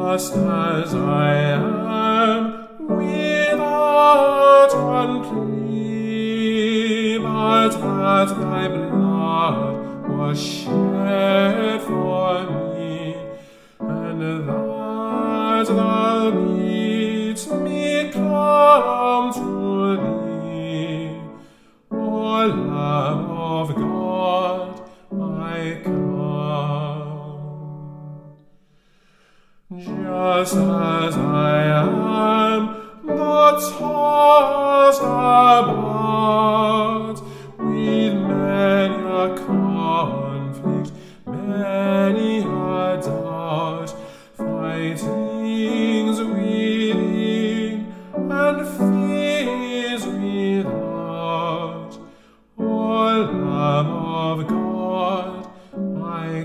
just as I am, without one plea, but that thy blood was shed for me, and that thou bidst me come to thee. O Lamb of God, I come. Just as I am, but tossed about with many a conflict, many a doubt, fightings within and fears without. O Lamb of God, I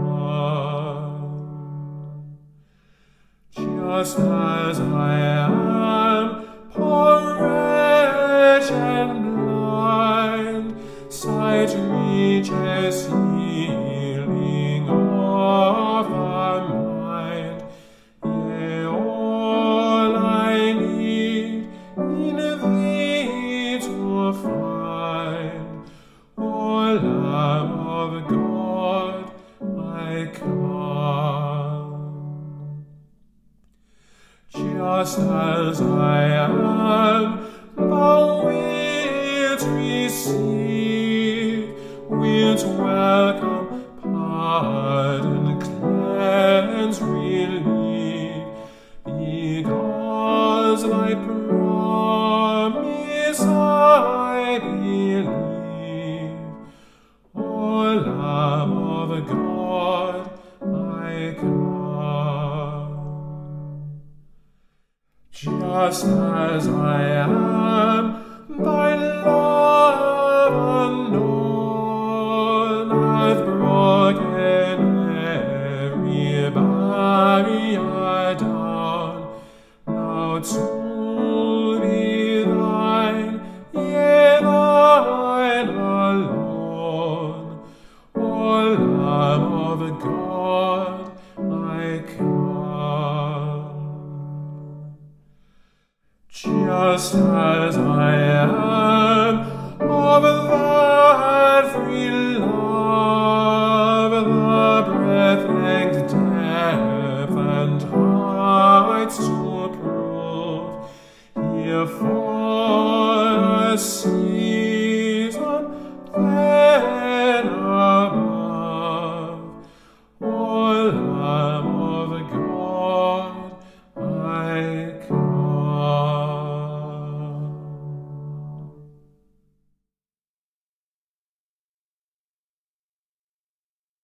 come. Just as I am, poor wretched and blind, sight reaches healing of the mind. Yea, all I need in thee to find. O Lamb of God, I come. Just as I am, thou wilt receive, wilt welcome, pardon, cleanse, relieve, because thy promise I believe. O Lamb of God, I come. Just as I am, thy love unknown hath broken every barrier down. Now to be thine, yea, thine alone. O Lamb of God, I come. Just as I am, of that free love, the breadth, length, depth, and height to prove, here for a season, then above. O Lamb of God, I come.